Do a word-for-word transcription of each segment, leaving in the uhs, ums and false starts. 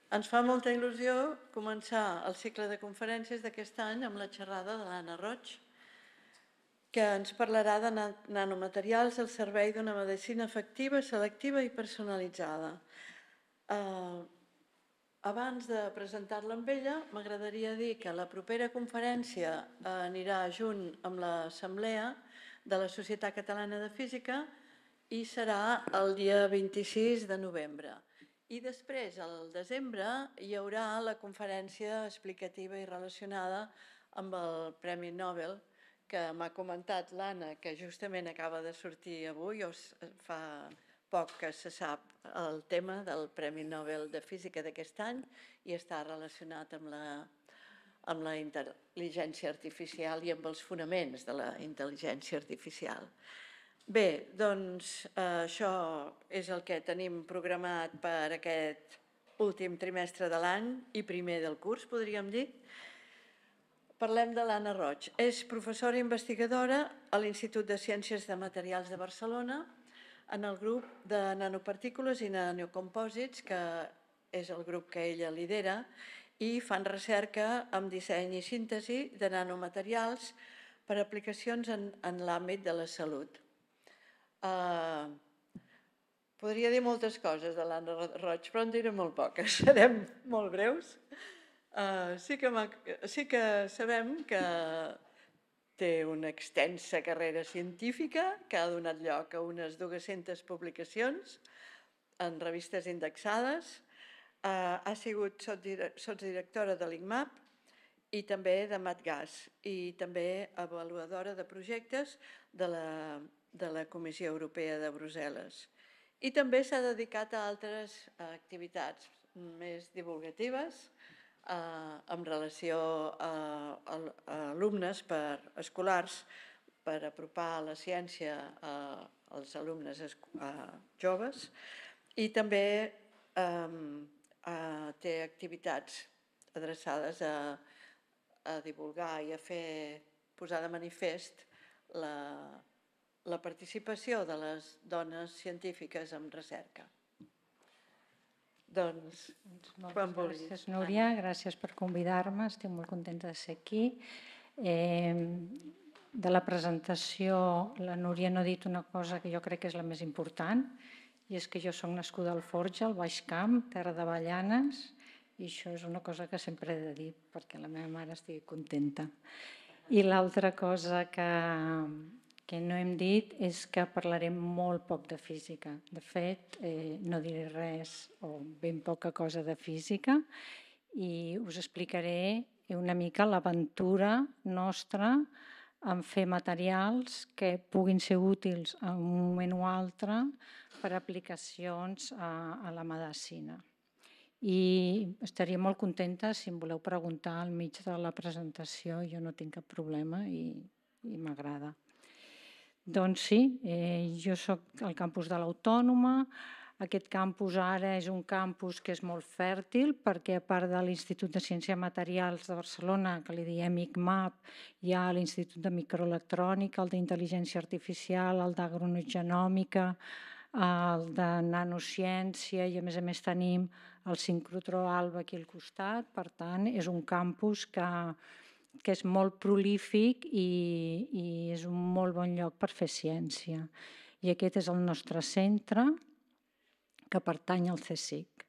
Ens fa molta il·lusió començar el cicle de conferències d'aquest any amb la xerrada de l'Anna Roig, que ens parlarà de nanomaterials al servei d'una medicina efectiva, selectiva i personalitzada. Eh, abans de presentar-la amb ella, m'agradaria dir que la propera conferència anirà junt amb l'Assemblea de la Societat Catalana de Física i serà el dia vint-i-sis de novembre. I després, al desembre, hi haurà la conferència explicativa i relacionada amb el Premi Nobel, que m'ha comentat l'Anna, que justament acaba de sortir avui, o fa poc que se sap el tema del Premi Nobel de Física d'aquest any i està relacionat amb la, amb la intel·ligència artificial i amb els fonaments de la intel·ligència artificial. Bé, doncs eh, això és el que tenim programat per aquest últim trimestre de l'any i primer del curs, podríem dir. Parlem de l'Anna Roig. És professora investigadora a l'Institut de Ciències de Materials de Barcelona en el grup de nanopartícules i nanocompòsits, que és el grup que ella lidera, i fan recerca amb disseny i síntesi de nanomaterials per aplicacions en, en l'àmbit de la salut. Uh, podria dir moltes coses de l'Anna Roig, però en diré molt poques, serem molt breus. Uh, sí, que sí que sabem que té una extensa carrera científica que ha donat lloc a unes dues-centes publicacions en revistes indexades. Uh, ha sigut sotsdirectora de l'I C M A P i també de MatGas i també avaluadora de projectes de la de la Comissió Europea de Brussel·les. I també s'ha dedicat a altres activitats més divulgatives eh, en relació a, a, a alumnes per, escolars per apropar la ciència a, als alumnes a, joves i també eh, a, té activitats adreçades a, a divulgar i a fer posar de manifest la la participació de les dones científiques en recerca. Doncs, quan vulguis. Gràcies, Núria, gràcies per convidar-me, estic molt contenta de ser aquí. Eh, de la presentació, la Núria no ha dit una cosa que jo crec que és la més important, i és que jo soc nascuda al Forja, al Baix Camp, terra de Avellanes, i això és una cosa que sempre he de dir perquè la meva mare estigui contenta. I l'altra cosa que... que no hem dit és que parlarem molt poc de física. De fet, eh, no diré res o ben poca cosa de física i us explicaré una mica l'aventura nostra en fer materials que puguin ser útils en un moment o altre per aplicacions a, a la medicina. I estaria molt contenta si em voleu preguntar al mig de la presentació, jo no tinc cap problema i, i m'agrada. Doncs sí, eh, jo soc al campus de l'Autònoma. Aquest campus ara és un campus que és molt fèrtil perquè a part de l'Institut de Ciència i Materials de Barcelona, que li diem I C M A P, hi ha l'Institut de Microelectrònica, el d'Intel·ligència Artificial, el d'agrogenòmica, el de nanociència i a més a més tenim el sincrotró Alba aquí al costat. Per tant, és un campus que... que és molt prolífic i, i és un molt bon lloc per fer ciència. I aquest és el nostre centre, que pertany al CSIC.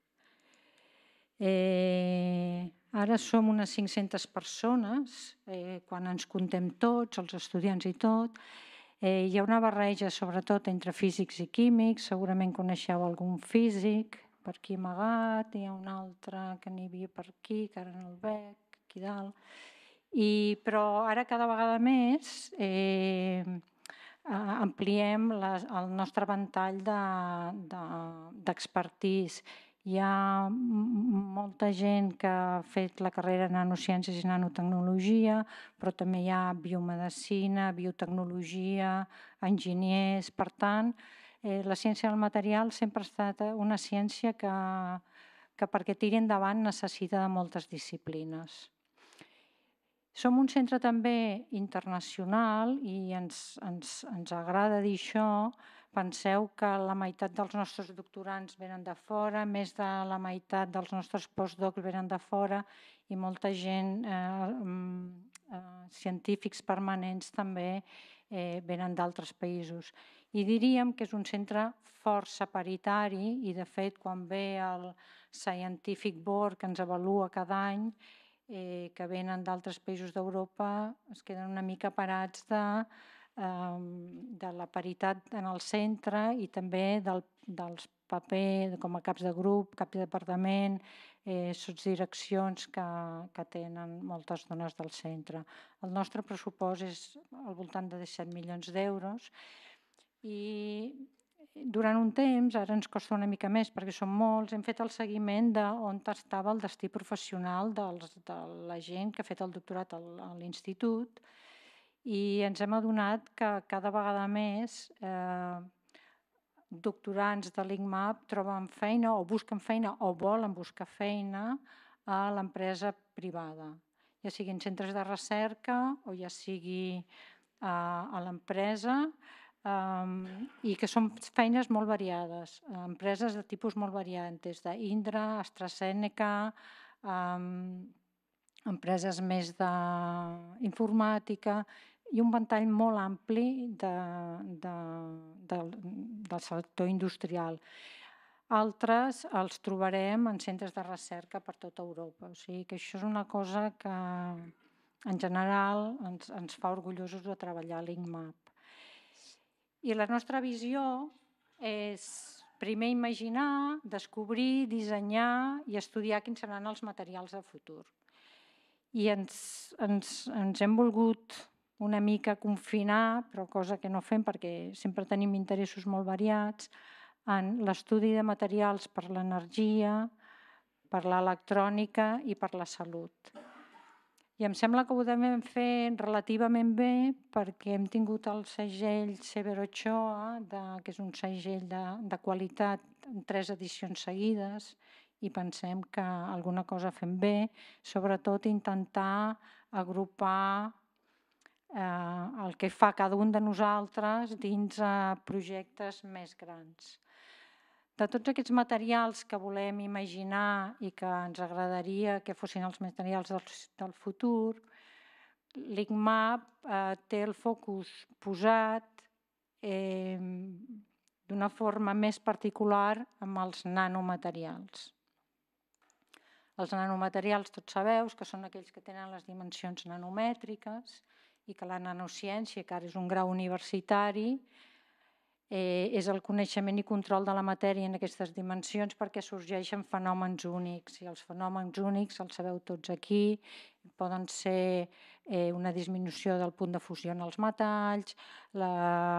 Eh, ara som unes cinc-centes persones, eh, quan ens contem tots, els estudiants i tot. Eh, hi ha una barreja, sobretot, entre físics i químics. Segurament coneixeu algun físic, per aquí amagat. Hi ha un altre que n'hi havia per aquí, que ara no el veig, aquí dalt. I, però ara cada vegada més eh, ampliem les, el nostre ventall d'expertís. De, de, Hi ha molta gent que ha fet la carrera en nanociències i nanotecnologia, però també hi ha biomedicina, biotecnologia, enginyers. Per tant, eh, la ciència del material sempre ha estat una ciència que, que perquè tiri endavant necessita de moltes disciplines. Som un centre també internacional i ens, ens, ens agrada dir això Penseu que la meitat dels nostres doctorants venen de fora, més de la meitat dels nostres postdocs venen de fora i molta gent, eh, eh, científics permanents també eh, venen d'altres països. I diríem que és un centre força paritari i, de fet, quan ve el Scientific Board que ens avalua cada any, eh, que venen d'altres països d'Europa, es queden una mica parats de, eh, de la paritat en el centre i també del, dels papers com a caps de grup, cap de departament, eh, sotsdireccions que, que tenen moltes dones del centre. El nostre pressupost és al voltant de disset milions d'euros i durant un temps, ara ens costa una mica més perquè són molts, hem fet el seguiment d'on estava el destí professional dels, de la gent que ha fet el doctorat a l'institut i ens hem adonat que cada vegada més eh, doctorants de l'I C M A P troben feina o busquen feina o volen buscar feina a l'empresa privada, ja siguin centres de recerca o ja sigui a, a l'empresa, Um, i que són feines molt variades, empreses de tipus molt variants, des d'Indra, AstraZeneca, um, empreses més d'informàtica i un ventall molt ampli de, de, de, del sector industrial. Altres els trobarem en centres de recerca per tota Europa, o sigui que això és una cosa que en general ens, ens fa orgullosos de treballar a l'I C M A P. I la nostra visió és primer imaginar, descobrir, dissenyar i estudiar quins seran els materials del futur. I ens, ens, ens hem volgut una mica confinar, però cosa que no fem perquè sempre tenim interessos molt variats, en l'estudi de materials per l'energia, per l'electrònica i per la salut. I em sembla que ho devem fer relativament bé perquè hem tingut el segell Severo Ochoa, de, que és un segell de, de qualitat en tres edicions seguides i pensem que alguna cosa fem bé, sobretot intentar agrupar eh, el que fa cada un de nosaltres dins eh, projectes més grans. De tots aquests materials que volem imaginar i que ens agradaria que fossin els materials del, del futur, l'I C M A P eh, té el focus posat eh, d'una forma més particular amb els nanomaterials. Els nanomaterials, tots sabeu, que són aquells que tenen les dimensions nanomètriques i que la nanociència, que ara és un grau universitari, Eh, és el coneixement i control de la matèria en aquestes dimensions perquè sorgeixen fenòmens únics i els fenòmens únics, els sabeu tots aquí, poden ser eh, una disminució del punt de fusió en els metalls, la,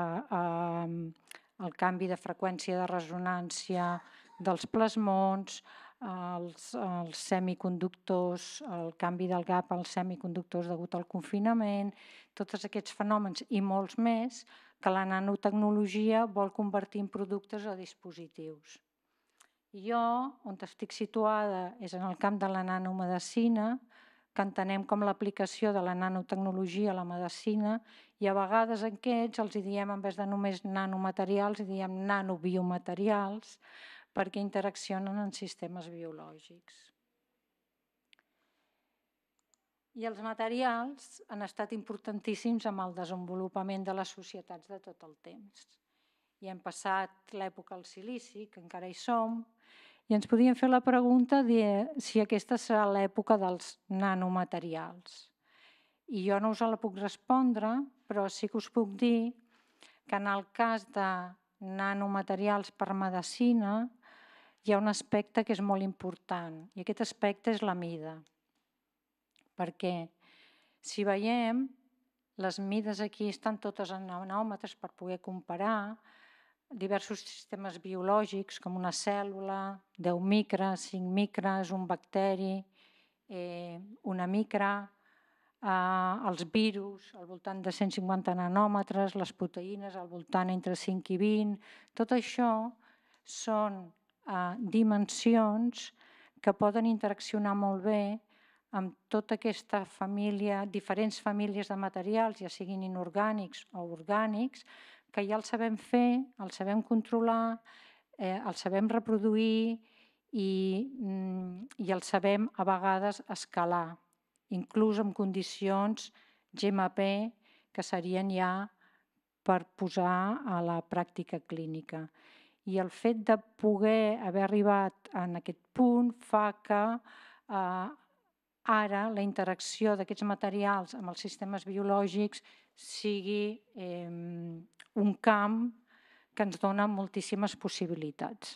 eh, el canvi de freqüència de resonància dels plasmons, els, els semiconductors, el canvi del gap als semiconductors degut al confinament, tots aquests fenòmens i molts més que la nanotecnologia vol convertir en productes o dispositius. I jo, on estic situada, és en el camp de la nanomedicina, que entenem com l'aplicació de la nanotecnologia a la medicina i a vegades en aquests els diem, en vez de només nanomaterials, diem nanobiomaterials, perquè interaccionen en sistemes biològics. I els materials han estat importantíssims amb el desenvolupament de les societats de tot el temps. I hem passat l'època del silici, que encara hi som, i ens podíem fer la pregunta de si aquesta serà l'època dels nanomaterials. I jo no us la puc respondre, però sí que us puc dir que en el cas de nanomaterials per medicina hi ha un aspecte que és molt important, i aquest aspecte és la mida. Perquè si veiem, les mides aquí estan totes en nanòmetres per poder comparar diversos sistemes biològics com una cèl·lula, deu micres, cinc micres, un bacteri, eh, una micra, eh, els virus al voltant de cent cinquanta nanòmetres, les proteïnes al voltant entre cinc i vint. Tot això són eh, dimensions que poden interaccionar molt bé amb tota aquesta família, diferents famílies de materials, ja siguin inorgànics o orgànics, que ja el sabem fer, el sabem controlar, eh, el sabem reproduir i, i el sabem a vegades escalar, inclús en condicions G M P que serien ja per posar a la pràctica clínica. I el fet de poder haver arribat en aquest punt fa que eh, ara la interacció d'aquests materials amb els sistemes biològics sigui eh, un camp que ens dona moltíssimes possibilitats.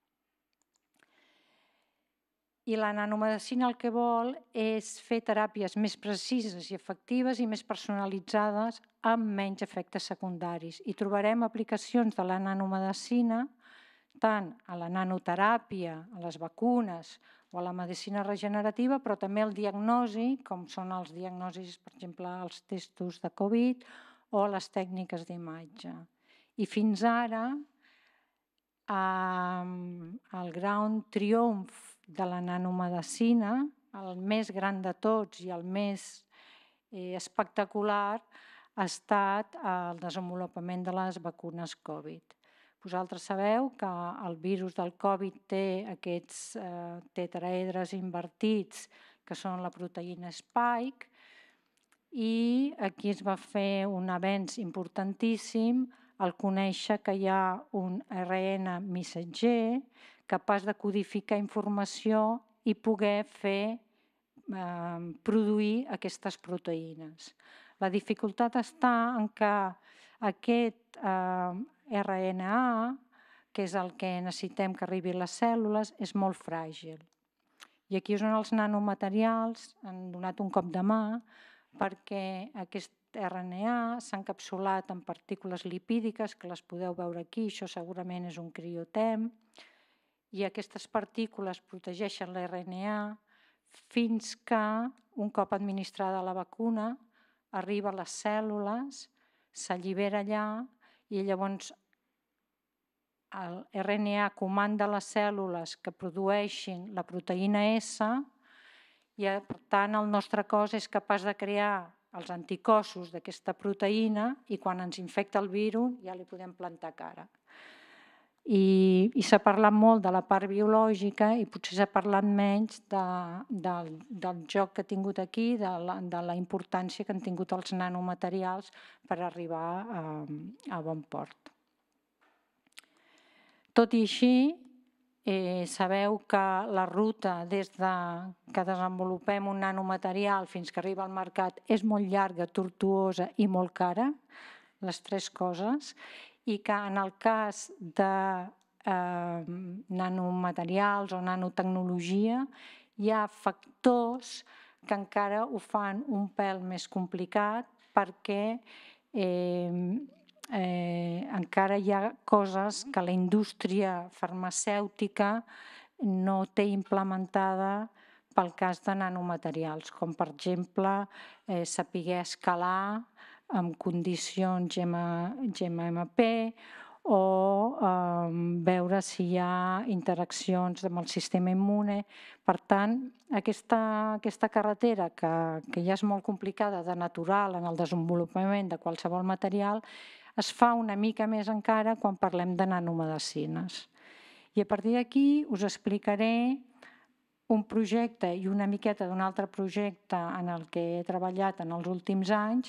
I la nanomedicina el que vol és fer teràpies més precises i efectives i més personalitzades amb menys efectes secundaris. I trobarem aplicacions de la nanomedicina tant a la nanoteràpia, a les vacunes o a la medicina regenerativa, però també al diagnosi, com són els diagnosis, per exemple, els testos de Covid o les tècniques d'imatge. I fins ara, el gran triomf de la nanomedicina, el més gran de tots i el més espectacular, ha estat el desenvolupament de les vacunes Covid. Vosaltres sabeu que el virus del Covid té aquests tetraedres invertits, que són la proteïna Spike, i aquí es va fer un avenç importantíssim al conèixer que hi ha un A R N missatger capaç de codificar informació i poder fer, eh, produir aquestes proteïnes. La dificultat està en que aquest eh, R N A, que és el que necessitem que arribi a les cèl·lules, és molt fràgil. I aquí és on els nanomaterials han donat un cop de mà perquè aquest R N A s'ha encapsulat en partícules lipídiques, que les podeu veure aquí, això segurament és un criotem, i aquestes partícules protegeixen l'R N A fins que, un cop administrada la vacuna, arriba a les cèl·lules, s'allibera allà i llavors el R N A comanda les cèl·lules que produeixin la proteïna S i, per tant, el nostre cos és capaç de crear els anticossos d'aquesta proteïna i quan ens infecta el virus ja li podem plantar cara. I, i s'ha parlat molt de la part biològica i potser s'ha parlat menys de, de, del joc que ha tingut aquí, de la, de la importància que han tingut els nanomaterials per arribar a, a bon port. Tot i així, eh, sabeu que la ruta des de que desenvolupem un nanomaterial fins que arriba al mercat és molt llarga, tortuosa i molt cara, les tres coses, i que en el cas de eh, nanomaterials o nanotecnologia hi ha factors que encara ho fan un pèl més complicat perquè eh, eh, encara hi ha coses que la indústria farmacèutica no té implementada pel cas de nanomaterials, com per exemple eh, saber escalar amb condicions G M P o eh, veure si hi ha interaccions amb el sistema immune. Per tant, aquesta, aquesta carretera, que, que ja és molt complicada de natural en el desenvolupament de qualsevol material, es fa una mica més encara quan parlem de nanomedicines. I a partir d'aquí us explicaré un projecte i una miqueta d'un altre projecte en el que he treballat en els últims anys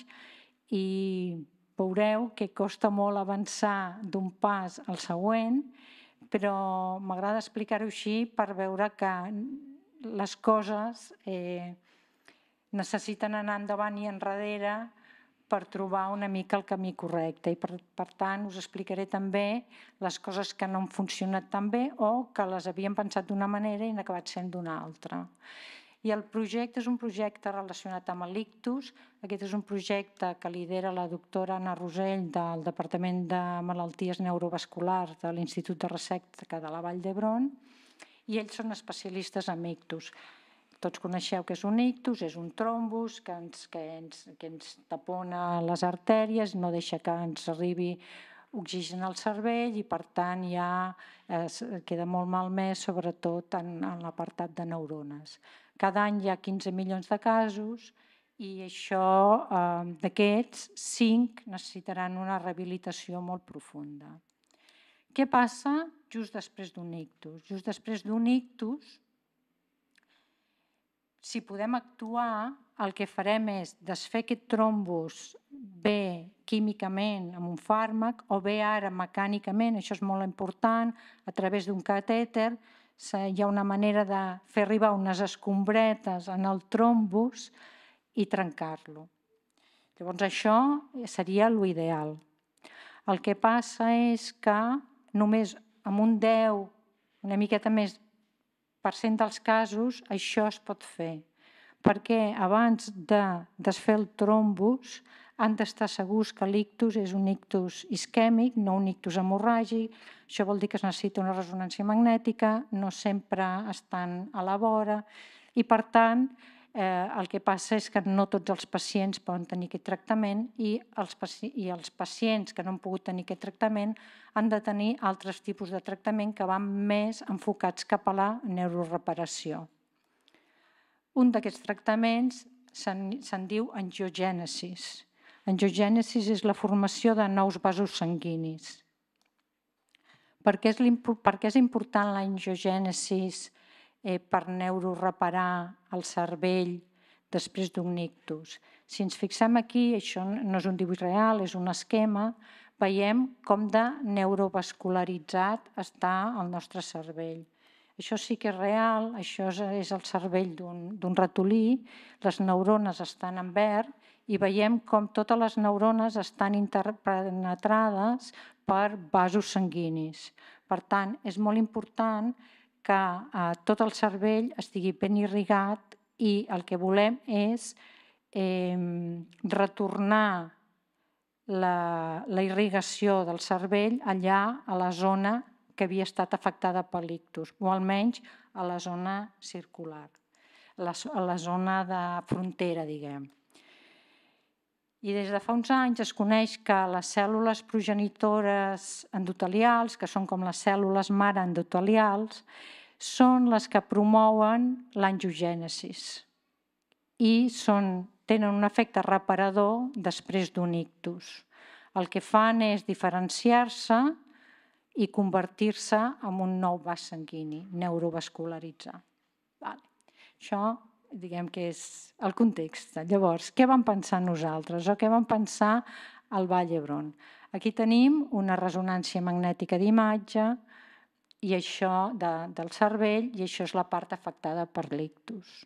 i veureu que costa molt avançar d'un pas al següent, però m'agrada explicar-ho així per veure que les coses eh, necessiten anar endavant i enrere per trobar una mica el camí correcte. I per, per tant us explicaré també les coses que no han funcionat tan bé o que les havíem pensat d'una manera i han acabat sent d'una altra. I el projecte és un projecte relacionat amb l'ictus. Aquest és un projecte que lidera la doctora Anna Rosell del Departament de Malalties Neurovasculars de l'Institut de Recerca de la Vall d'Hebron i ells són especialistes en ictus. Tots coneixeu què és un ictus, és un trombus que ens, que ens, que ens tapona les artèries, no deixa que ens arribi oxigen al cervell i per tant ja eh, queda molt malmès, sobretot en, en l'apartat de neurones. Cada any hi ha quinze milions de casos i això, d'aquests, cinc necessitaran una rehabilitació molt profunda. Què passa just després d'un ictus? Just després d'un ictus, si podem actuar, el que farem és desfer aquest trombus bé químicament amb un fàrmac o bé ara mecànicament, això és molt important, a través d'un catèter, hi ha una manera de fer arribar unes escombretes en el trombus i trencar-lo. Llavors això seria l'ideal. El que passa és que només amb un deu, una miqueta més per cent dels casos, això es pot fer. Perquè abans de desfer el trombus han d'estar segurs que l'ictus és un ictus isquèmic, no un ictus hemorràgic. Això vol dir que es necessita una ressonància magnètica, no sempre estan a la vora i, per tant, Eh, el que passa és que no tots els pacients poden tenir aquest tractament i els, paci i els pacients que no han pogut tenir aquest tractament han de tenir altres tipus de tractament que van més enfocats cap a la neuroreparació. Un d'aquests tractaments se'n diu angiogènesis. Angiogènesis és la formació de nous vasos sanguinis. Per què és, per què és important l'angiogènesis per neuroreparar el cervell després d'un ictus? Si ens fixem aquí, això no és un dibuix real, és un esquema, veiem com de neurovascularitzat està el nostre cervell. Això sí que és real, això és el cervell d'un ratolí, les neurones estan en verd i veiem com totes les neurones estan interpenetrades per vasos sanguinis. Per tant, és molt important que tot el cervell estigui ben irrigat i el que volem és retornar la irrigació del cervell allà a la zona que havia estat afectada per l'ictus, o almenys a la zona circular, a la zona de frontera, diguem. I des de fa uns anys es coneix que les cèl·lules progenitores endotelials, que són com les cèl·lules mare endotelials, són les que promouen l'angiogènesis i tenen un efecte reparador després d'un ictus. El que fan és diferenciar-se i convertir-se en un nou vas sanguini, neurovascularitzar. Això, diguem que és el context. Llavors, què vam pensar nosaltres o què vam pensar al Vall d'Hebron? Aquí tenim una ressonància magnètica d'imatge i això del cervell, i això és la part afectada per l'ictus.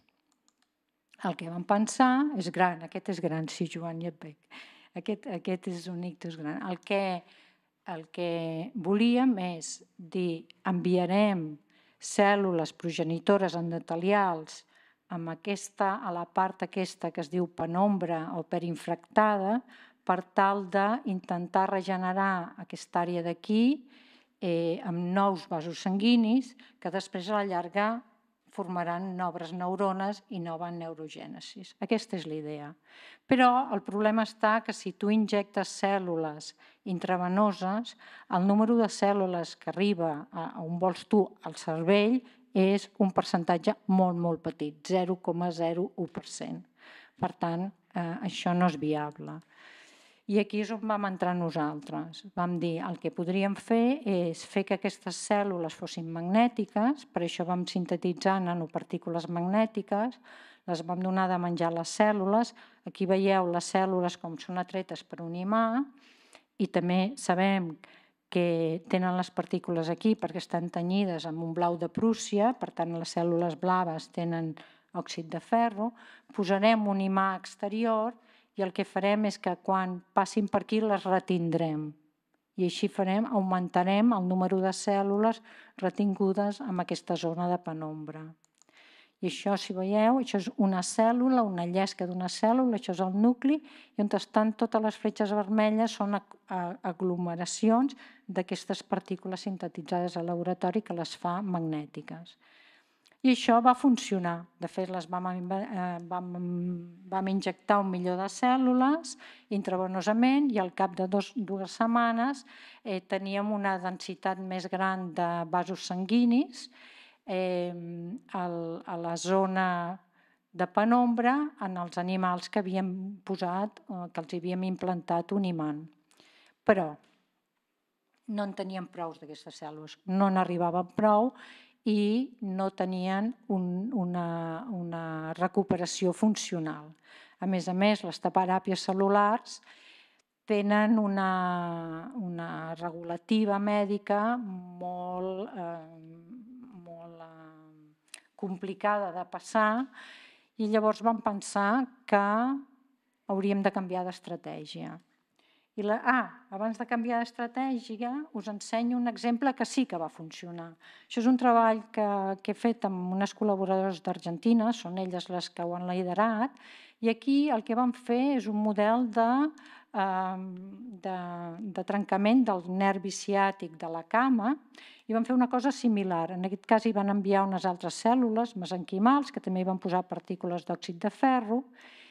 El que vam pensar és gran, aquest és gran, sí, Joan, ja et veig. Aquest és un ictus gran. El que El que volíem és dir, enviarem cèl·lules progenitores endotelials amb aquesta, a la part aquesta que es diu penombra o perinfractada, per tal d'intentar regenerar aquesta àrea d'aquí amb nous vasos sanguinis que després a la llarga formaran noves neurones i nova neurogènesis. Aquesta és la idea. Però el problema està que si tu injectes cèl·lules intravenoses, el número de cèl·lules que arriba a on vols tu al cervell és un percentatge molt, molt petit, zero coma zero u per cent. Per tant, això no és viable. I aquí és on vam entrar nosaltres. Vam dir, el que podríem fer és fer que aquestes cèl·lules fossin magnètiques, per això vam sintetitzar nanopartícules magnètiques, les vam donar de menjar a les cèl·lules. Aquí veieu les cèl·lules com són atretes per un imà i també sabem que tenen les partícules aquí perquè estan tenyides amb un blau de Prússia, per tant les cèl·lules blaves tenen òxid de ferro. Posarem un imà exterior i el que farem és que quan passin per aquí les retindrem. I així farem, augmentarem el número de cèl·lules retingudes en aquesta zona de penombra. I això, si veieu, això és una cèl·lula, una llesca d'una cèl·lula, això és el nucli, i on estan totes les fletxes vermelles són aglomeracions d'aquestes partícules sintetitzades al laboratori que les fa magnètiques. I això va funcionar. De fet, les vam, vam, vam injectar un milió de cèl·lules intravenosament i al cap de dos, dues setmanes eh, teníem una densitat més gran de vasos sanguinis eh, a la zona de penombra en els animals que havíem posat, que els havíem implantat un imant. Però no en teníem prou d'aquestes cèl·lules, no n'arribaven prou i no tenien un, una, una recuperació funcional. A més a més, les teràpies cel·lulars tenen una, una regulativa mèdica molt, eh, molt eh, complicada de passar i llavors vam pensar que hauríem de canviar d'estratègia. I la, ah, abans de canviar d'estratègia us ensenyo un exemple que sí que va funcionar. Això és un treball que, que he fet amb unes col·laboradores d'Argentina, són elles les que ho han liderat, i aquí el que vam fer és un model de, eh, de, de trencament del nervi ciàtic de la cama i vam fer una cosa similar. En aquest cas hi van enviar unes altres cèl·lules mesenquimals que també hi van posar partícules d'òxid de ferro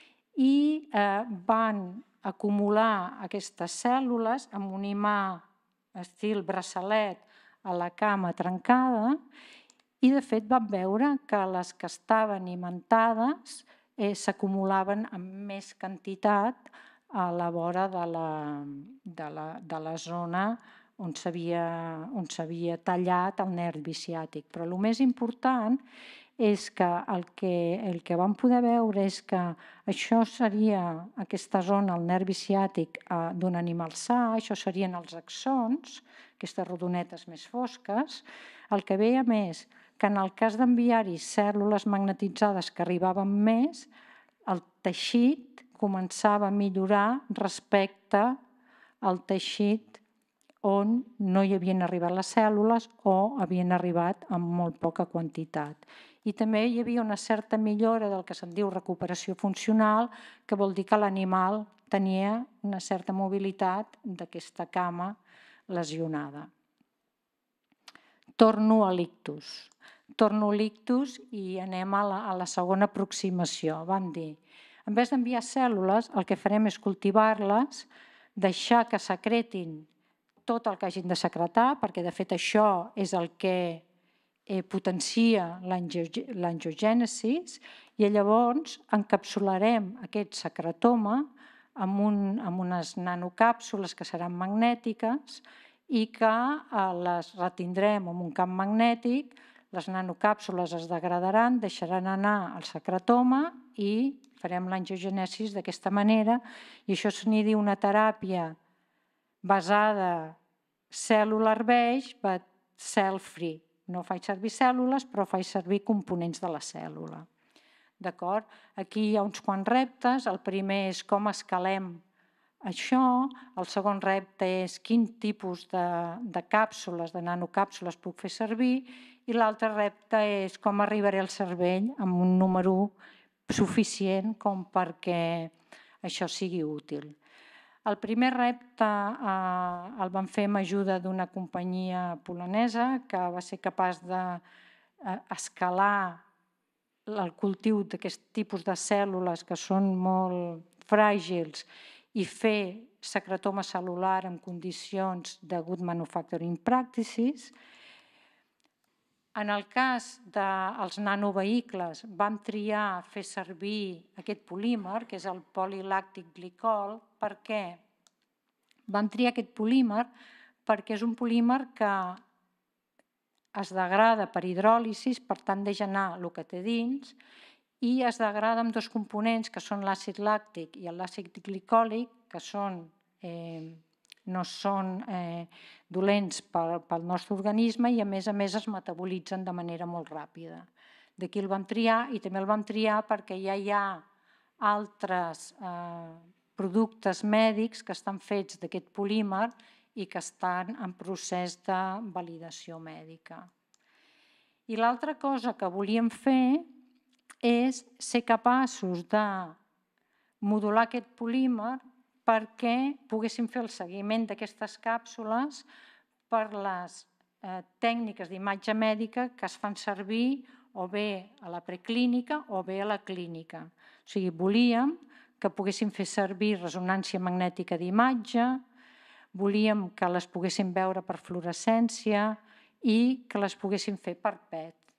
i eh, van acumular aquestes cèl·lules amb un imà estil braçalet a la cama trencada i de fet vam veure que les que estaven imantades eh, s'acumulaven amb més quantitat a la vora de la, de la, de la zona on s'havia tallat el nervi ciàtic. Però el més important és que el, que el que vam poder veure és que això seria aquesta zona, el nervi ciàtic d'un animal sa, això serien els axons, aquestes rodonetes més fosques. El que veia més que en el cas d'enviar-hi cèl·lules magnetitzades que arribaven més, el teixit començava a millorar respecte al teixit on no hi havien arribat les cèl·lules o havien arribat amb molt poca quantitat. I també hi havia una certa millora del que se'n diu recuperació funcional, que vol dir que l'animal tenia una certa mobilitat d'aquesta cama lesionada. Torno a l'ictus. Torno a l'ictus i anem a la, a la segona aproximació. Vam dir, en vez d'enviar cèl·lules, el que farem és cultivar-les, deixar que secretin tot el que hagin de secretar, perquè de fet això és el que potencia l'angiogènesi i llavors encapsularem aquest secretoma amb, un, amb unes nanocàpsules que seran magnètiques i que les retindrem amb un camp magnètic, les nanocàpsules es degradaran, deixaran anar el secretoma i farem l'angiogènesi d'aquesta manera i això se n'hi diu una teràpia basada cellular based but cell free. No faig servir cèl·lules, però faig servir components de la cèl·lula. D'acord? Aquí hi ha uns quants reptes. El primer és com escalem això. El segon repte és quin tipus de, de càpsules, de nanocàpsules puc fer servir. I l'altre repte és com arribaré al cervell amb un número suficient com perquè això sigui útil. El primer repte eh, el vam fer amb ajuda d'una companyia polonesa que va ser capaç d'escalar el cultiu d'aquest tipus de cèl·lules que són molt fràgils i fer secretoma cel·lular en condicions de good manufacturing practices. En el cas dels nanovehicles vam triar fer servir aquest polímer, que és el polilàctic glicol, perquè vam triar aquest polímer perquè és un polímer que es degrada per hidròlisi, per tant deixa anar el que té dins, i es degrada amb dos components que són l'àcid làctic i l'àcid glicòlic, que són, eh, no són eh, dolents pel nostre organisme i a més a més es metabolitzen de manera molt ràpida. D'aquí el vam triar i també el vam triar perquè ja hi ha altres eh, productes mèdics que estan fets d'aquest polímer i que estan en procés de validació mèdica. I l'altra cosa que volíem fer és ser capaços de modular aquest polímer perquè poguéssim fer el seguiment d'aquestes càpsules per les eh, tècniques d'imatge mèdica que es fan servir o bé a la preclínica o bé a la clínica. O sigui, volíem que poguéssim fer servir resonància magnètica d'imatge, volíem que les poguéssim veure per fluorescència i que les poguéssim fer per P E T.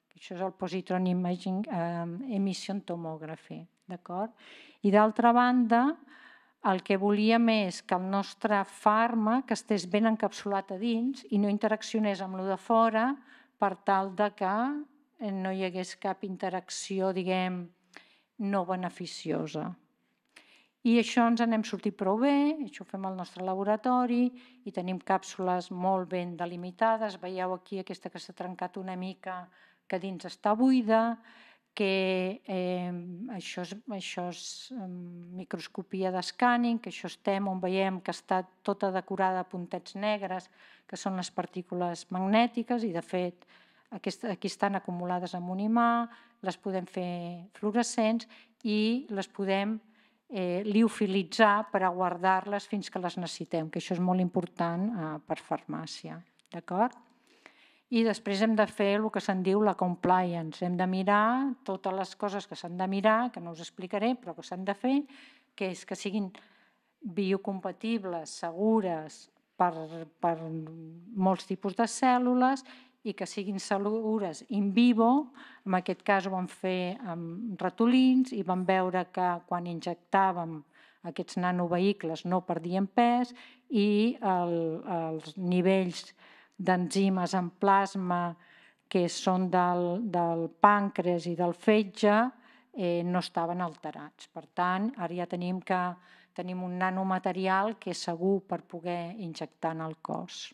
Això és el Positron Imaging Emission Tomography, d'acord? I d'altra banda, el que volíem és que el nostre fàrmac estés ben encapsulat a dins i no interaccionés amb el de fora per tal de que no hi hagués cap interacció, diguem, no beneficiosa. I això ens n'hem sortit prou bé, això ho fem al nostre laboratori i tenim càpsules molt ben delimitades. Veieu aquí aquesta que s'ha trencat una mica, que dins està buida, que eh, això és, això és eh, microscopia d'escàning, que això estem on veiem que està tota decorada de puntets negres, que són les partícules magnètiques i de fet aquest, aquí estan acumulades en un imà, les podem fer fluorescents i les podem eh, liofilitzar per a guardar-les fins que les necessitem, que això és molt important eh, per farmàcia, d'acord? I després hem de fer el que se'n diu la compliance. Hem de mirar totes les coses que s'han de mirar, que no us explicaré, però que s'han de fer, que és que siguin biocompatibles, segures per, per molts tipus de cèl·lules i que siguin segures in vivo. En aquest cas ho vam fer amb ratolins i vam veure que quan injectàvem aquests nanovehicles no perdien pes i el, els nivells d'enzimes en plasma que són del, del pàncreas i del fetge eh, no estaven alterats. Per tant, ara ja tenim, que, tenim un nanomaterial que és segur per poder injectar en el cos.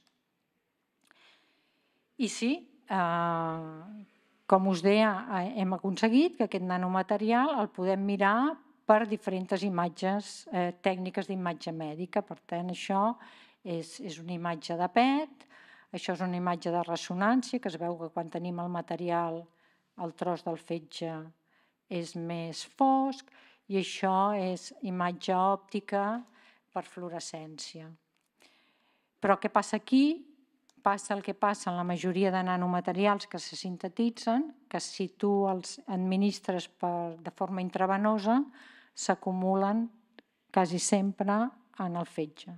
I sí, eh, com us deia, hem aconseguit que aquest nanomaterial el podem mirar per diferents imatges, eh, tècniques d'imatge mèdica. Per tant, això és, és una imatge de P E T, això és una imatge de ressonància, que es veu que quan tenim el material, el tros del fetge és més fosc, i això és imatge òptica per fluorescència. Però què passa aquí? Passa el que passa en la majoria de nanomaterials que se sintetitzen, que si tu els administres per, de forma intravenosa, s'acumulen quasi sempre en el fetge.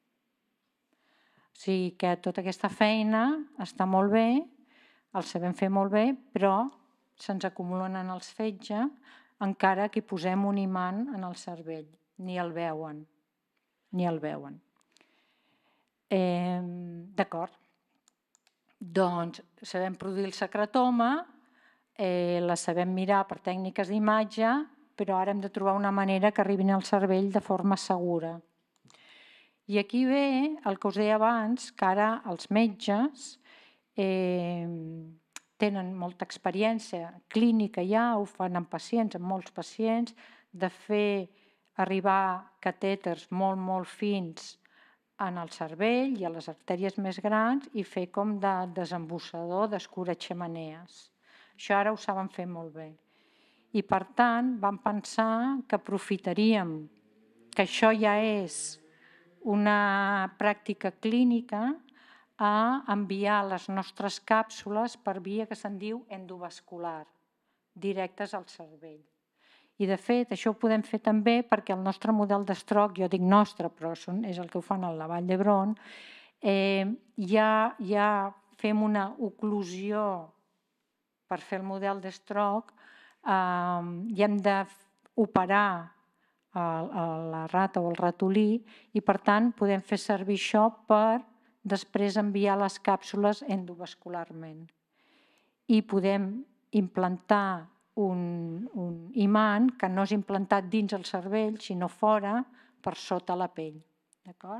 O sigui que tota aquesta feina està molt bé, el sabem fer molt bé, però se'ns acumulen en els fetges encara que hi posem un imant en el cervell. Ni el veuen, ni el veuen. Eh, D'acord. Doncs sabem produir el secretoma, eh, la sabem mirar per tècniques d'imatge, però ara hem de trobar una manera que arribin al cervell de forma segura. I aquí ve el que us deia abans, que ara els metges eh, tenen molta experiència clínica ja, ho fan amb pacients, amb molts pacients, de fer arribar catèters molt, molt fins en el cervell i a les artèries més grans i fer com de desembussador d'escuraxamanees. Això ara ho saben fer molt bé. I per tant vam pensar que aprofitaríem que això ja és una pràctica clínica a enviar les nostres càpsules per via que se'n diu endovascular, directes al cervell. I de fet això ho podem fer també perquè el nostre model d'estroc, jo dic nostre, però és el que ho fan a la Vall d'Hebron, eh, ja, ja fem una oclusió per fer el model d'estroc eh, i hem d'operar la rata o el ratolí i per tant podem fer servir això per després enviar les càpsules endovascularment. I podem implantar un, un imant que no és implantat dins el cervell, sinó fora, per sota la pell. D'acord?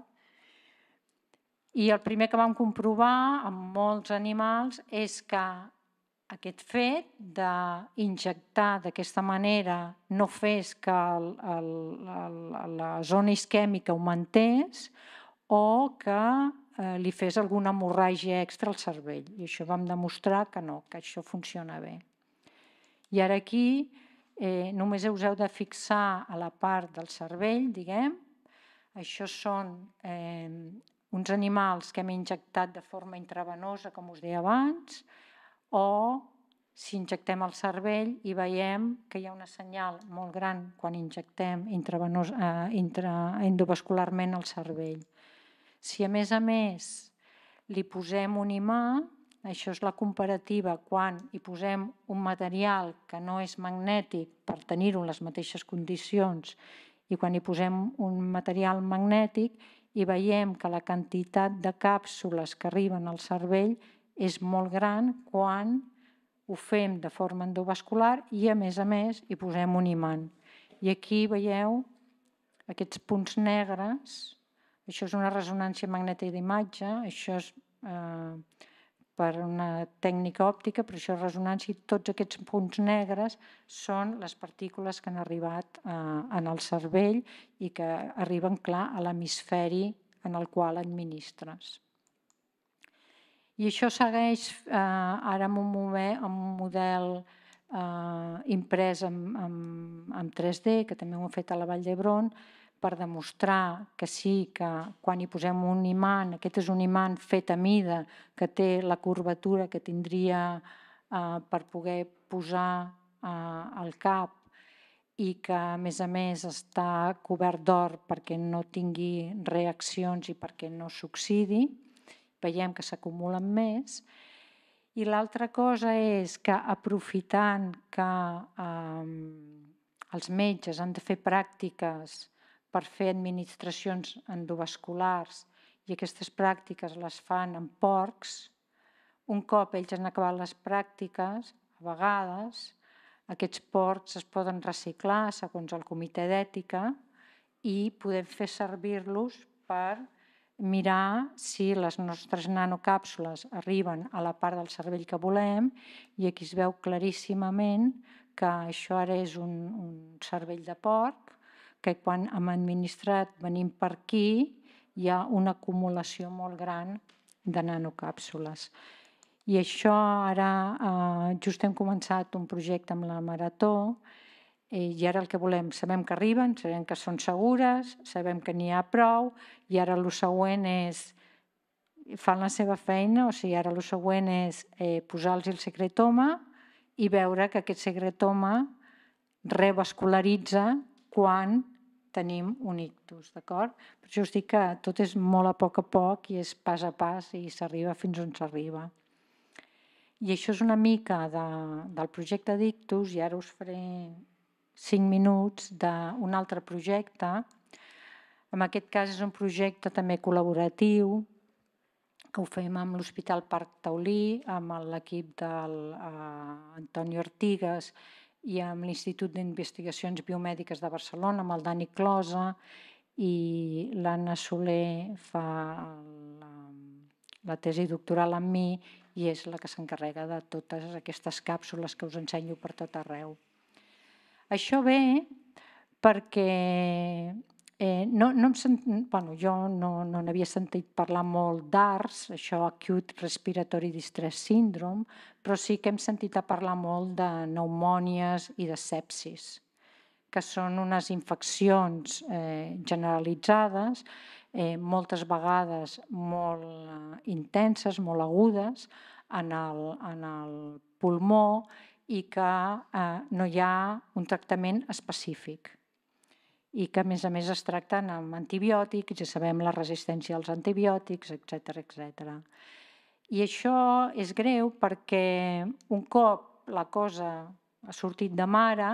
I el primer que vam comprovar amb molts animals és que aquest fet d'injectar d'aquesta manera no fes que el, el, el, la zona isquèmica augmentés o que eh, li fes alguna hemorràgia extra al cervell. I això vam demostrar que no, que això funciona bé. I ara aquí eh, només us heu de fixar a la part del cervell, diguem. Això són eh, uns animals que hem injectat de forma intravenosa, com us deia abans, o si injectem al cervell i veiem que hi ha una senyal molt gran quan injectem intravenos, eh, intra, endovascularment al cervell. Si a més a més li posem un imà, això és la comparativa quan hi posem un material que no és magnètic per tenir-ho en les mateixes condicions i quan hi posem un material magnètic i veiem que la quantitat de càpsules que arriben al cervell és molt gran quan ho fem de forma endovascular i, a més a més, hi posem un imant. I aquí veieu aquests punts negres, això és una ressonància magnètica d'imatge, això és eh, per una tècnica òptica, però això és ressonància i tots aquests punts negres són les partícules que han arribat eh, en el cervell i que arriben, clar, a l'hemisferi en el qual administres. I això segueix eh, ara amb un model, amb un model eh, imprès amb, amb, amb tres D, que també ho hem fet a la Vall d'Hebron, per demostrar que sí, que quan hi posem un imant, aquest és un imant fet a mida, que té la curvatura que tindria eh, per poder posar eh, al cap i que a més a més està cobert d'or perquè no tingui reaccions i perquè no s'oxidi, veiem que s'acumulen més. I l'altra cosa és que aprofitant que eh, els metges han de fer pràctiques per fer administracions endovasculars i aquestes pràctiques les fan en porcs, un cop ells han acabat les pràctiques, a vegades aquests porcs es poden reciclar segons el comitè d'ètica i podem fer servir-los per mirar si les nostres nanocàpsules arriben a la part del cervell que volem i aquí es veu claríssimament que això ara és un, un cervell de porc, que quan hem administrat venim per aquí hi ha una acumulació molt gran de nanocàpsules. I això ara eh, just hem començat un projecte amb la Marató i ara el que volem, sabem que arriben, sabem que són segures, sabem que n'hi ha prou i ara el següent és, fan la seva feina, o sigui, ara el següent és eh, posar-los el secretoma i veure que aquest secretoma revascularitza quan tenim un ictus, d'acord? Per això us dic que tot és molt a poc a poc i és pas a pas i s'arriba fins on s'arriba. I això és una mica de, del projecte d'ictus i ara us faré cinc minuts d'un altre projecte. En aquest cas és un projecte també col·laboratiu que ho fem amb l'Hospital Parc Taulí, amb l'equip d'Antonio Artigas i amb l'Institut d'Investigacions Biomèdiques de Barcelona, amb el Dani Closa, i l'Anna Soler fa la, la tesi doctoral amb mi i és la que s'encarrega de totes aquestes càpsules que us ensenyo per tot arreu. Això ve perquè eh, no, no em sent, bueno, jo no, no n'havia sentit parlar molt d'A R S, això Acute Respiratory Distress Syndrome, però sí que hem sentit a parlar molt de pneumònies i de sepsis, que són unes infeccions eh, generalitzades, eh, moltes vegades molt eh, intenses, molt agudes en el, en el pulmó i que eh, no hi ha un tractament específic i que a més a més es tracten amb antibiòtics, ja sabem la resistència als antibiòtics, etcètera, etcètera. I això és greu perquè un cop la cosa ha sortit de mare,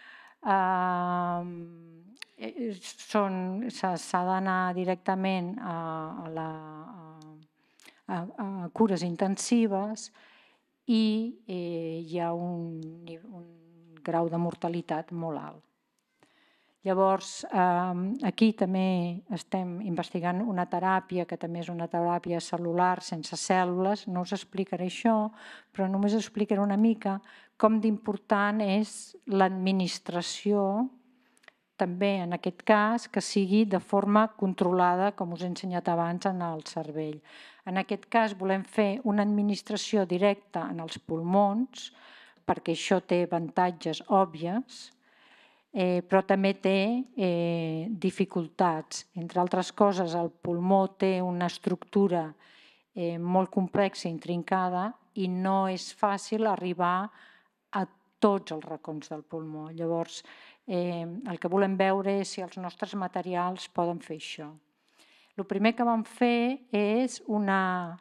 eh, s'ha d'anar directament a, a, la, a, a cures intensives i eh, hi ha un, un grau de mortalitat molt alt. Llavors, eh, aquí també estem investigant una teràpia que també és una teràpia cel·lular sense cèl·lules. No us explicaré això, però només us explicaré una mica com d'important és l'administració, també en aquest cas, que sigui de forma controlada, com us he ensenyat abans, en el cervell. En aquest cas volem fer una administració directa en els pulmons, perquè això té avantatges òbvies, Eh, però també té eh, dificultats. Entre altres coses, el pulmó té una estructura eh, molt complexa i intrincada i no és fàcil arribar a tots els racons del pulmó. Llavors, eh, el que volem veure és si els nostres materials poden fer això. El primer que vam fer és una,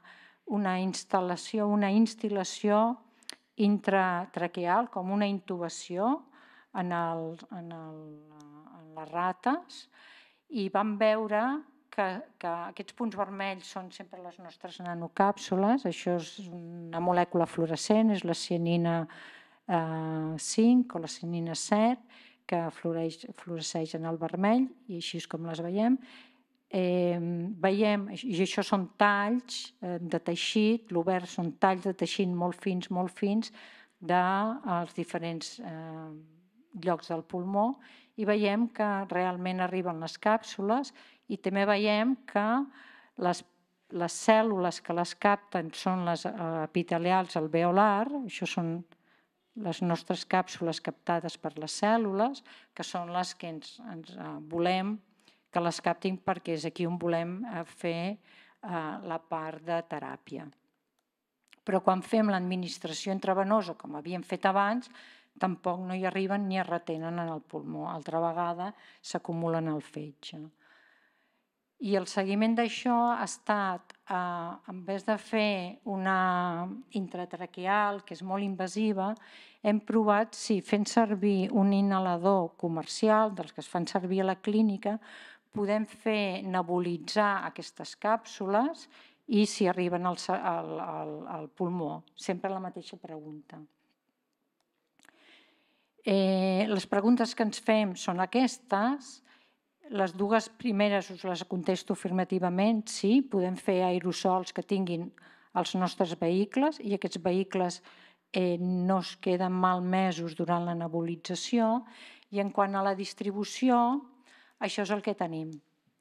una instal·lació, una instil·lació intratraqueal, com una intubació en, el, en, el, en les rates, i vam veure que, que aquests punts vermells són sempre les nostres nanocàpsules. Això és una molècula fluorescent, és la cianina eh, cinc o la cianina set, que fluoresceix en el vermell, i així és com les veiem. Eh, veiem, i això són talls eh, de teixit, l'obert són talls de teixit molt fins, molt fins, dels diferents eh, llocs del pulmó, i veiem que realment arriben les càpsules, i també veiem que les, les cèl·lules que les capten són les epitelials alveolar, això són les nostres càpsules captades per les cèl·lules, que són les que ens, ens volem que les captin, perquè és aquí on volem fer la part de teràpia. Però quan fem l'administració intravenosa, com havíem fet abans, tampoc no hi arriben ni es retenen en el pulmó. Altra vegada s'acumulen al fetge. I el seguiment d'això ha estat, eh, en vez de fer una intratraqueal, que és molt invasiva, hem provat si fent servir un inhalador comercial, dels que es fan servir a la clínica, podem fer nebulitzar aquestes càpsules i si arriben al, al, al, al pulmó. Sempre la mateixa pregunta. Eh, les preguntes que ens fem són aquestes. Les dues primeres us les contesto afirmativament. Sí, podem fer aerosols que tinguin els nostres vehicles i aquests vehicles eh, no es queden malmesos durant la nebulització. I en quant a la distribució, això és el que tenim.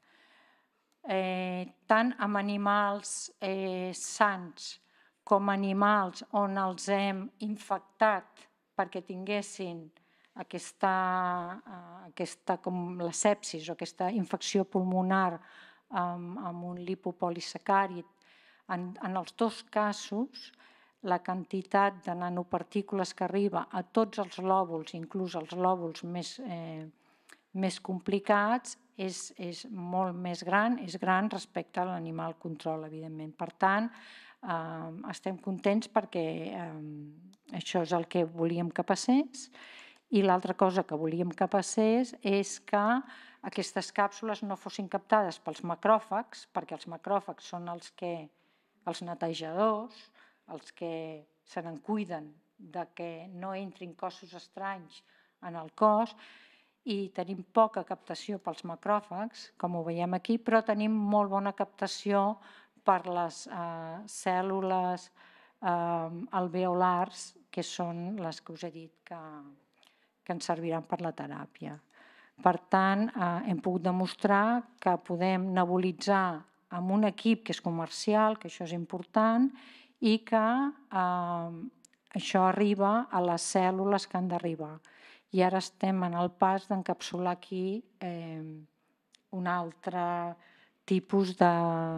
Eh, tant amb animals eh, sants com animals on els hem infectat perquè tinguessin aquesta, aquesta com la sepsis o aquesta infecció pulmonar amb, amb un lipopolisacàrid. En, en els dos casos, la quantitat de nanopartícules que arriba a tots els lòbuls, inclús els lòbuls més, eh, més complicats, és, és molt més gran, és gran respecte a l'animal control, evidentment. Per tant, eh, estem contents perquè eh, això és el que volíem que passés. I l'altra cosa que volíem que passés és que aquestes càpsules no fossin captades pels macròfags, perquè els macròfags són els, que, els netejadors, els que se n'en cuiden de que no entrin cossos estranys en el cos, i tenim poca captació pels macròfags, com ho veiem aquí, però tenim molt bona captació per les eh, cèl·lules eh, alveolars, que són les que us he dit que, que ens serviran per la teràpia. Per tant, eh, hem pogut demostrar que podem nebulitzar amb un equip que és comercial, que això és important, i que eh, això arriba a les cèl·lules que han d'arribar. I ara estem en el pas d'encapsular aquí eh, un altre tipus de,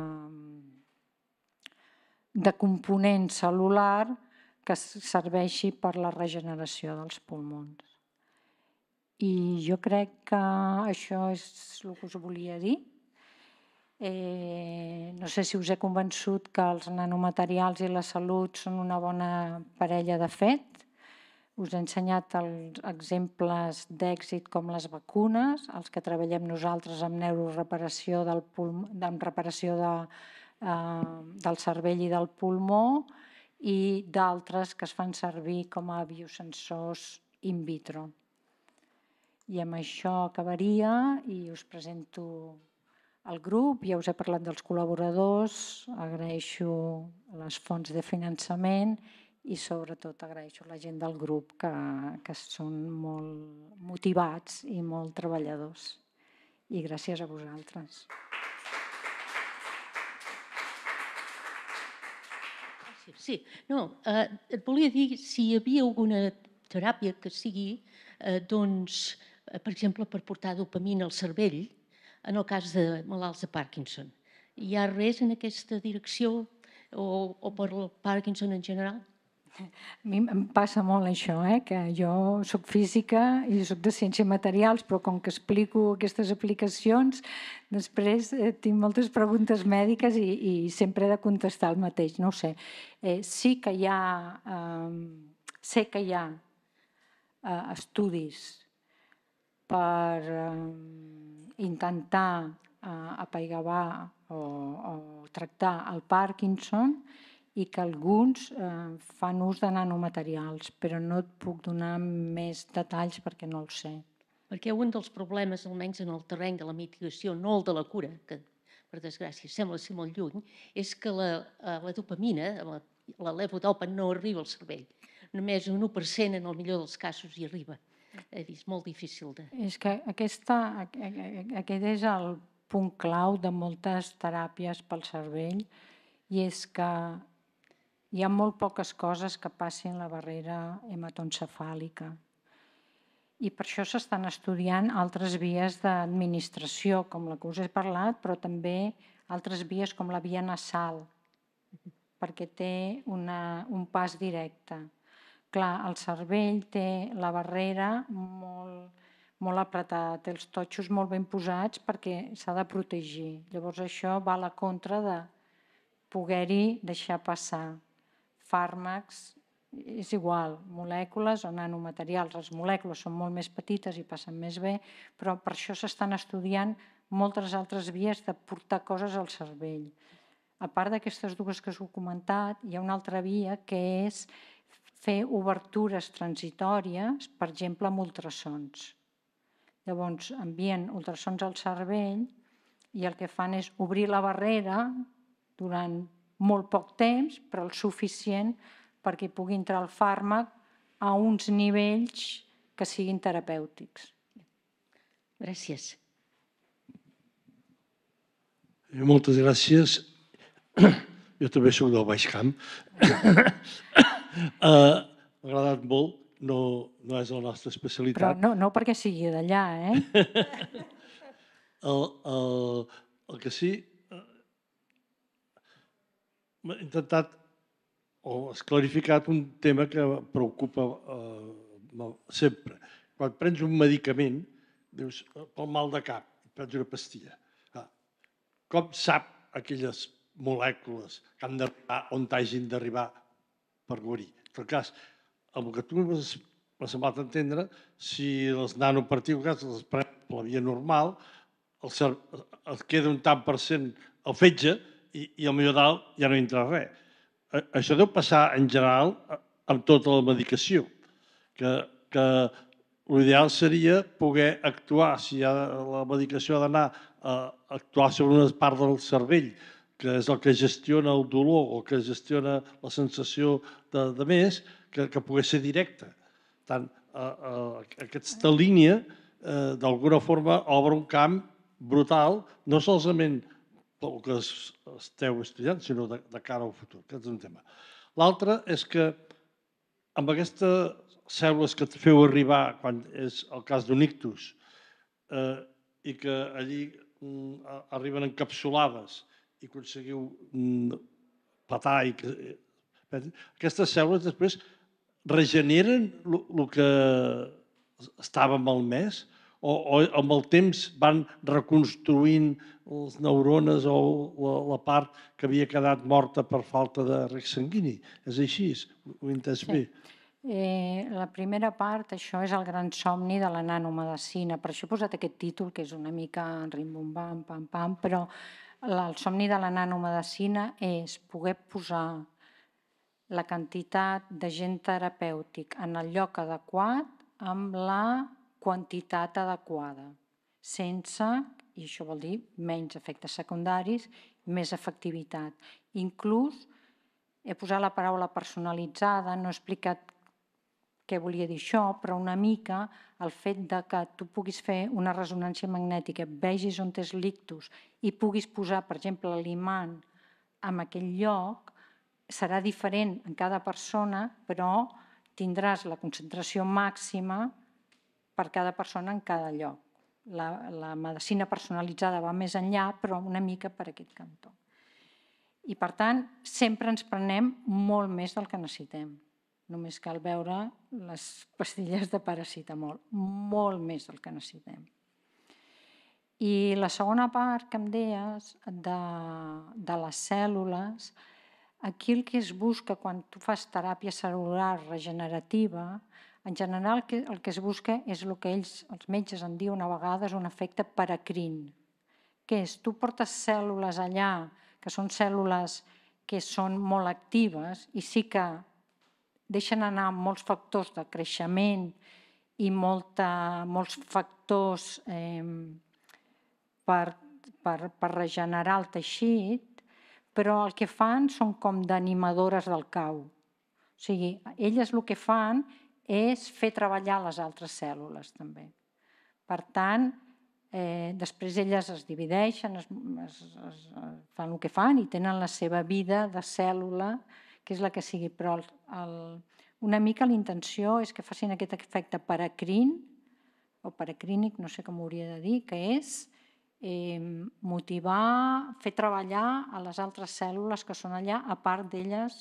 de component cel·lular que serveixi per la regeneració dels pulmons. I jo crec que això és el que us volia dir. Eh, no sé si us he convençut que els nanomaterials i la salut són una bona parella de fet. Us he ensenyat els exemples d'èxit com les vacunes, els que treballem nosaltres amb neuroreparació del, pulmó, amb reparació de, eh, del cervell i del pulmó, i d'altres que es fan servir com a biosensors in vitro. I amb això acabaria i us presento el grup. Ja us he parlat dels col·laboradors, agraeixo les fonts de finançament i sobretot agraeixo la gent del grup que, que són molt motivats i molt treballadors. I gràcies a vosaltres. Sí, no, eh, et volia dir si hi havia alguna teràpia que sigui, eh, doncs, per exemple, per portar dopamina al cervell, en el cas de malalts de Parkinson. Hi ha res en aquesta direcció o, o per el Parkinson en general? A mi em passa molt això, eh? Que jo soc física i soc de ciència i materials, però com que explico aquestes aplicacions, després eh, tinc moltes preguntes mèdiques i, i sempre he de contestar el mateix, no ho sé. Eh, sí que hi ha, eh, sé que hi ha eh, estudis per eh, intentar eh, apaivagar o, o tractar el Parkinson, i que alguns eh, fan ús de nanomaterials, però no et puc donar més detalls perquè no el sé. Perquè un dels problemes, almenys en el terreny de la mitigació, no el de la cura, que per desgràcia sembla ser molt lluny, és que la, la dopamina, la, la levodopa, no arriba al cervell. Només un u per cent en el millor dels casos hi arriba. És molt difícil de... És que aquesta, aquest és el punt clau de moltes teràpies pel cervell, i és que hi ha molt poques coses que passin la barrera hematoencefàlica. I per això s'estan estudiant altres vies d'administració, com la que us he parlat, però també altres vies com la via nasal, perquè té una, un pas directe. Clar, el cervell té la barrera molt, molt apretada, té els totxos molt ben posats perquè s'ha de protegir. Llavors això va a la contra de poder-hi deixar passar fàrmacs, és igual, molècules o nanomaterials. Les molècules són molt més petites i passen més bé, però per això s'estan estudiant moltes altres vies de portar coses al cervell. A part d'aquestes dues que us he comentat, hi ha una altra via que és fer obertures transitòries, per exemple, amb ultrasons. Llavors, envien ultrasons al cervell i el que fan és obrir la barrera durant molt poc temps, però el suficient perquè pugui entrar el fàrmac a uns nivells que siguin terapèutics. Gràcies. Moltes gràcies. Jo també soc del Baix Camp. M'ha agradat molt, no, no és la nostra especialitat. Però no, no perquè sigui d'allà, eh? El, el, el que sí, m'he intentat o has clarificat un tema que em preocupa eh, sempre. Quan prens un medicament, dius, pel mal de cap, prens una pastilla. Ah, com sap aquelles molècules que han d'arribar on hagin d'arribar per guarir? En tot cas, el que tu m'ha semblat entendre, si les nanopartícules les prenen per la via normal, el es queda un tant per cent el fetge i, i al millor dalt ja no entra res. Això deu passar en general amb tota la medicació, que, que l'ideal seria poder actuar, si ha, la medicació ha d'anar a actuar sobre una part del cervell, que és el que gestiona el dolor o que gestiona la sensació de, de més, que, que pugui ser directa. Tant, a, a, aquesta línia, eh, d'alguna forma, obre un camp brutal, no solament pel que esteu estudiant, sinó de, de cara al futur. Aquest és un tema. L'altre és que amb aquestes cèl·lules que et feu arribar, quan és el cas d'un ictus, eh, i que allí mm, arriben encapsulades i aconseguiu mm, petar, i que, aquestes cèl·lules després regeneren el que estava malmès, o, o amb el temps van reconstruint les neurones o la, la part que havia quedat morta per falta de rec sanguini. És així? Ho he entès bé? Eh, la primera part, això és el gran somni de la nanomedicina. Per això he posat aquest títol, que és una mica rim-bum-bam, pam-pam, però el somni de la nanomedicina és poder posar la quantitat de gent terapèutic en el lloc adequat amb la quantitat adequada, sense, i això vol dir menys efectes secundaris, més efectivitat. Inclús he posat la paraula personalitzada, no he explicat què volia dir això, però una mica el fet de que tu puguis fer una ressonància magnètica, vegis on és l'ictus i puguis posar, per exemple, l'imant en aquell lloc, serà diferent en cada persona, però tindràs la concentració màxima per cada persona en cada lloc. La, la medicina personalitzada va més enllà, però una mica per aquest cantó. I per tant, sempre ens prenem molt més del que necessitem. Només cal veure les pastilles de paracetamol, molt més del que necessitem. I la segona part que em deies de, de les cèl·lules, aquí el que es busca quan tu fas teràpia cel·lular regenerativa, en general el que, el que es busca és el que ells, els metges en diuen a vegades un efecte paracrin, que és tu portes cèl·lules allà, que són cèl·lules que són molt actives i sí que deixen anar molts factors de creixement i molta, molts factors eh, per, per, per regenerar el teixit, però el que fan són com d'animadores del cau. O sigui, elles el que fan és fer treballar les altres cèl·lules també. Per tant, eh, després elles es divideixen, es, es, es, fan el que fan i tenen la seva vida de cèl·lula, que és la que sigui, però el, el, una mica la intenció és que facin aquest efecte paracrin, o paracrínic, no sé com ho hauria de dir, que és eh, motivar, fer treballar a les altres cèl·lules que són allà, a part d'elles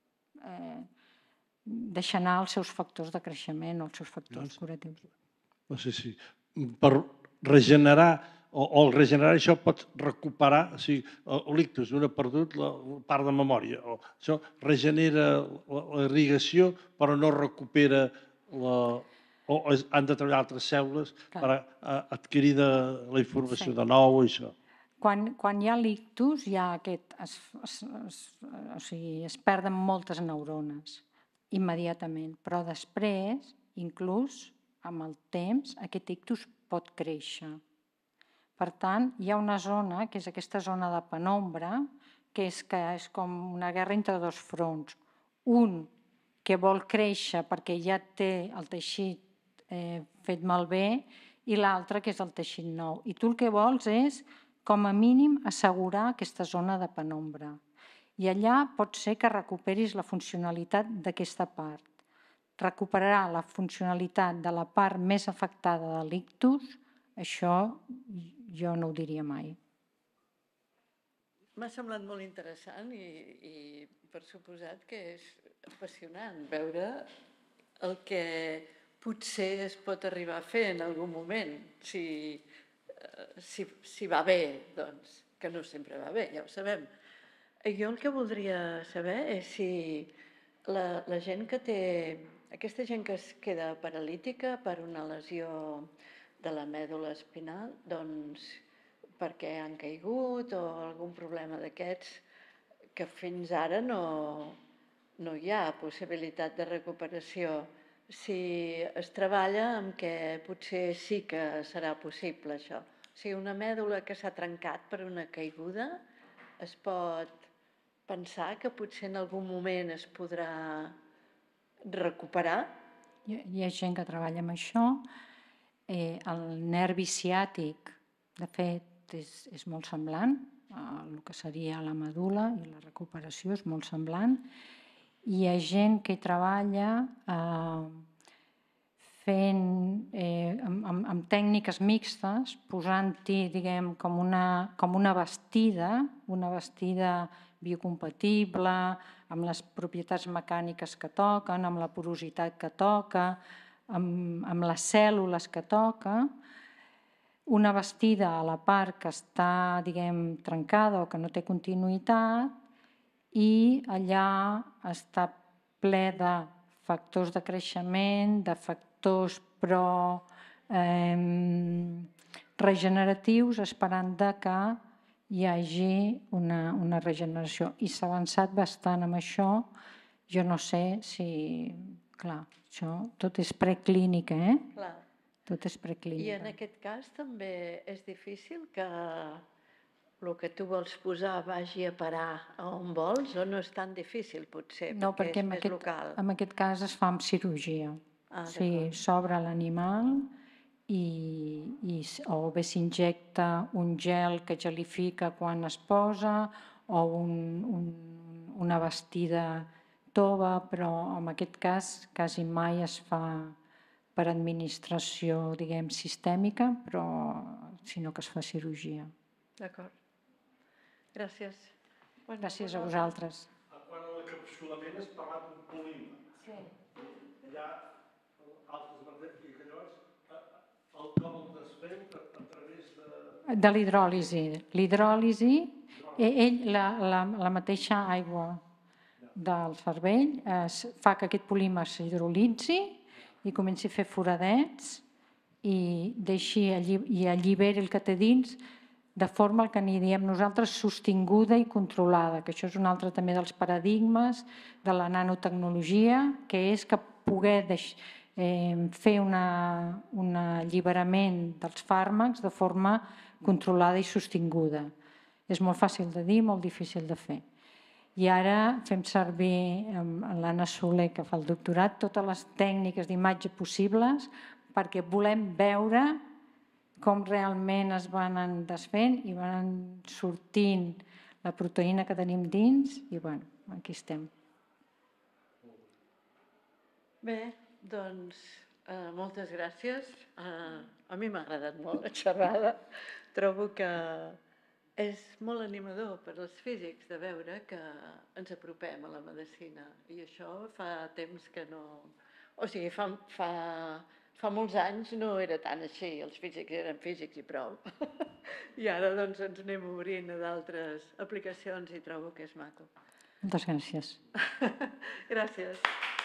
eh, deixar anar els seus factors de creixement o els seus factors curatius. No sé si per regenerar o, o el regenerar això pot recuperar, o sigui, l'ictus, un ha perdut la part de memòria, o això regenera la, la irrigació però no recupera la, o es, han de treballar altres cèl·lules Clar. per a, a adquirir de, la informació sí. de nou i això. Quan, quan hi ha l'ictus, hi ha aquest, es, es, es, o sigui, es perden moltes neurones immediatament, però després, inclús amb el temps, aquest ictus pot créixer. Per tant, hi ha una zona, que és aquesta zona de penombra, que és, que és com una guerra entre dos fronts. Un que vol créixer perquè ja té el teixit eh, fet malbé i l'altre que és el teixit nou. I tu el que vols és, com a mínim, assegurar aquesta zona de penombra. I allà pot ser que recuperis la funcionalitat d'aquesta part. Recuperarà la funcionalitat de la part més afectada de l'ictus, això jo no ho diria mai. M'ha semblat molt interessant i, i per suposat que és apassionant veure el que potser es pot arribar a fer en algun moment, si, si, si va bé, doncs, que no sempre va bé, ja ho sabem. Jo el que voldria saber és si la, la gent que té, aquesta gent que es queda paralítica per una lesió de la mèdula espinal, doncs perquè han caigut o algun problema d'aquests que fins ara no, no hi ha possibilitat de recuperació. Si es treballa amb què potser sí que serà possible això. O sigui, una mèdula que s'ha trencat per una caiguda es pot pensar que potser en algun moment es podrà recuperar? Hi, hi ha gent que treballa amb això. Eh, el nervi ciàtic, de fet, és, és molt semblant a el que seria la medul·la i la recuperació és molt semblant. Hi ha gent que hi treballa eh, fent, eh, amb, amb, amb tècniques mixtes, posant-hi, diguem, com una, com una vestida, una vestida biocompatible, amb les propietats mecàniques que toquen, amb la porositat que toca, amb, amb les cèl·lules que toca, una vestida a la part que està, diguem, trencada o que no té continuïtat i allà està ple de factors de creixement, de factors pro eh, regeneratius, esperant de que hi hagi una, una regeneració. I s'ha avançat bastant amb això. Jo no sé si... Clar, això tot és preclínica, eh? Clar. Tot és preclínica. I en aquest cas també és difícil que el que tu vols posar vagi a parar on vols o no és tan difícil potser, no, perquè, perquè és en més aquest, local? En aquest cas es fa amb cirurgia. Ah, o sigui, s'obre l'animal i, i o bé s'injecta un gel que gelifica quan es posa o un, un, una vestida tova, però en aquest cas quasi mai es fa per administració, diguem, sistèmica, però sinó que es fa cirurgia. D'acord. Gràcies. Gràcies a vosaltres. Quan a l'encapsulament has parlat d'un polímer. Hi ha altres matèries i que llavors el com el desfeu a través de... De l'hidròlisi. L'hidròlisi, ell, la, la, la mateixa aigua del cervell es, fa que aquest polímer s'hidrolitzi i comenci a fer foradets i, deixi, i alliberi el que té dins de forma que n'hi diem nosaltres sostinguda i controlada, que això és un altre també dels paradigmes de la nanotecnologia, que és que poder deix, eh, fer una, un alliberament dels fàrmacs de forma controlada i sostinguda. És molt fàcil de dir, molt difícil de fer. I ara fem servir amb l'Anna Soler, que fa el doctorat, totes les tècniques d'imatge possibles perquè volem veure com realment es van desfent i van sortint la proteïna que tenim dins i bueno, aquí estem. Bé, doncs eh, moltes gràcies. Eh, a mi m'ha agradat molt la xerrada. Trobo que és molt animador per als físics de veure que ens apropem a la medicina i això fa temps que no... O sigui, fa, fa, fa molts anys no era tan així, els físics eren físics i prou. I ara doncs ens anem obrint a d'altres aplicacions i trobo que és maco. Moltes gràcies. Gràcies.